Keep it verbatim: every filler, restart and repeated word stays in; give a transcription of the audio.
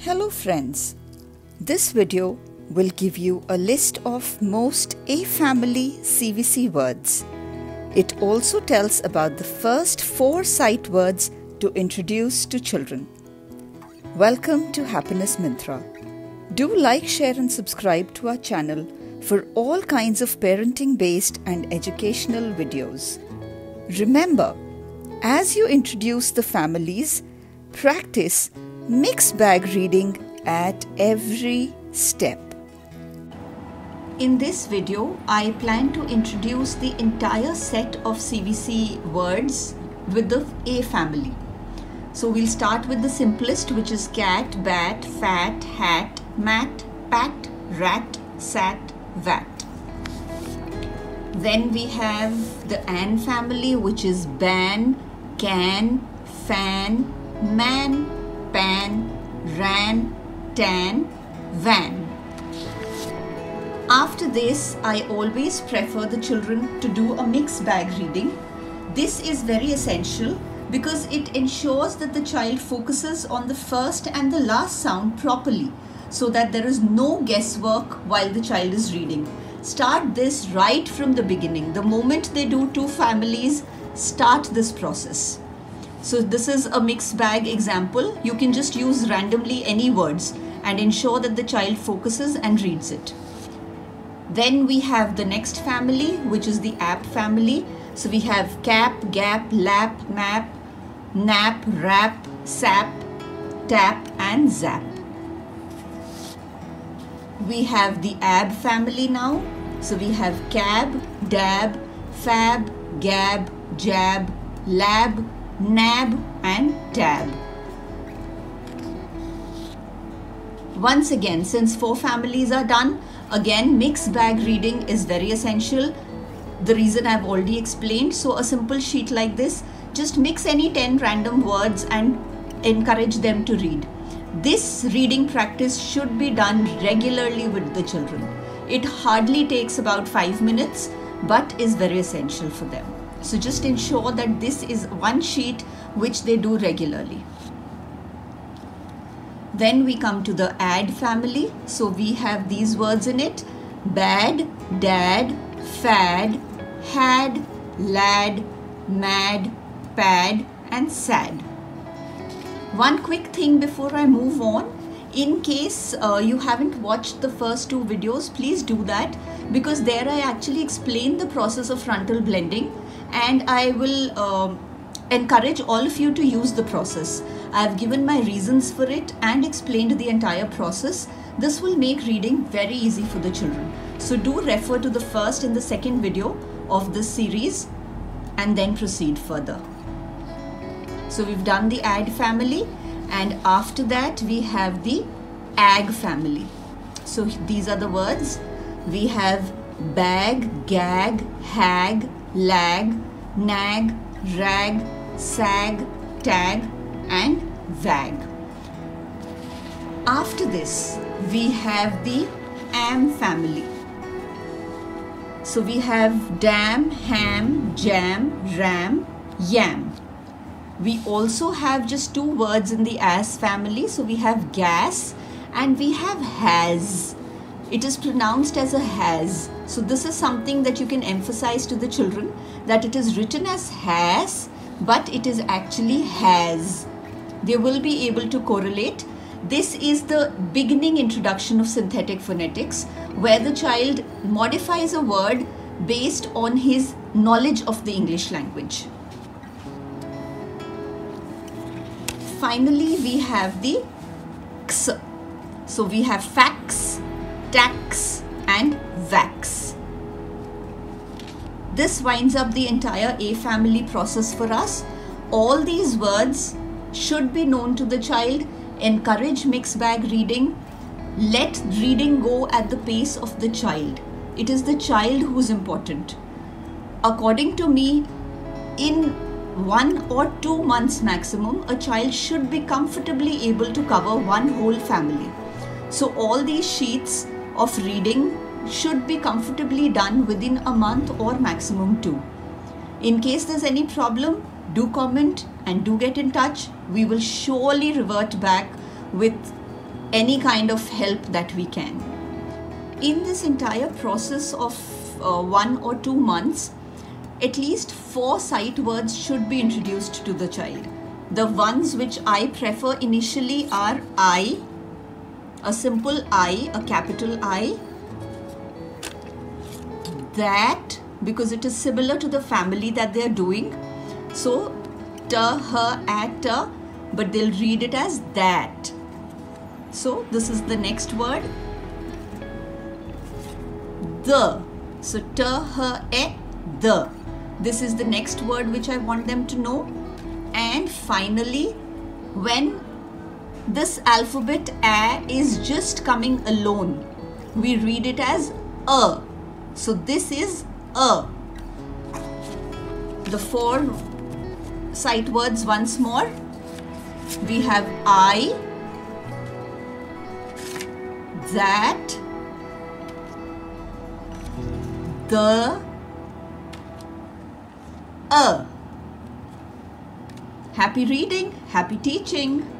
Hello friends, this video will give you a list of most A family C V C words. It also tells about the first four sight words to introduce to children. Welcome to Happiness Mintra. Do like, share and subscribe to our channel for all kinds of parenting based and educational videos. Remember, as you introduce the families, practice mixed bag reading at every step. In this video, I plan to introduce the entire set of C V C words with the A family. So we'll start with the simplest, which is cat, bat, fat, hat, mat, pat, rat, sat, vat. Then we have the An family, which is ban, can, fan, man, pan, ran, tan, van. After this, I always prefer the children to do a mixed bag reading. This is very essential because it ensures that the child focuses on the first and the last sound properly so that there is no guesswork while the child is reading. Start this right from the beginning. The moment they do two families, start this process. So this is a mixed bag example. You can just use randomly any words and ensure that the child focuses and reads it. Then we have the next family, which is the app family. So we have cap, gap, lap, map, nap, rap, sap, tap and zap. We have the ab family now. So we have cab, dab, fab, gab, jab, lab, nab and tab. Once again, since four families are done, again mixed bag reading is very essential. The reason I've already explained. So a simple sheet like this, just mix any ten random words and encourage them to read. This reading practice should be done regularly with the children. It hardly takes about five minutes but is very essential for them. So just ensure that this is one sheet which they do regularly. Then we come to the add family. So we have these words in it: bad, dad, fad, had, lad, mad, pad and sad. One quick thing before I move on. In case uh, you haven't watched the first two videos, please do that, because there I actually explain the process of frontal blending and I will uh, encourage all of you to use the process. I have given my reasons for it and explained the entire process. This will make reading very easy for the children. So do refer to the first and the second video of this series and then proceed further. So we've done the add family, and after that we have the ag family. So these are the words. We have bag, gag, hag, lag, nag, rag, sag, tag and vag. After this we have the am family. So we have dam, ham, jam, ram, yam. We also have just two words in the as family. So we have gas and we have has. It is pronounced as a has. So this is something that you can emphasize to the children, that it is written as has but it is actually has. They will be able to correlate. This is the beginning introduction of synthetic phonetics, where the child modifies a word based on his knowledge of the English language. Finally, we have the x. So we have fax, tax and vax. This winds up the entire A family process for us. All these words should be known to the child. Encourage mixed bag reading. Let reading go at the pace of the child. It is the child who is important. According to me, in one or two months maximum, a child should be comfortably able to cover one whole family. So all these sheets of reading should be comfortably done within a month or maximum two. In case there's any problem, do comment and do get in touch. We will surely revert back with any kind of help that we can. In this entire process of uh, one or two months, at least four sight words should be introduced to the child. The ones which I prefer initially are I, a simple I, a capital I, that, because it is similar to the family that they are doing. So, t, h, at, t, but they'll read it as that. So, this is the next word. The. So, t, h, e, the. This is the next word which I want them to know. And finally, when this alphabet A is just coming alone, we read it as A. So this is A. The four sight words once more. We have I, that, the, A. Happy reading, happy teaching.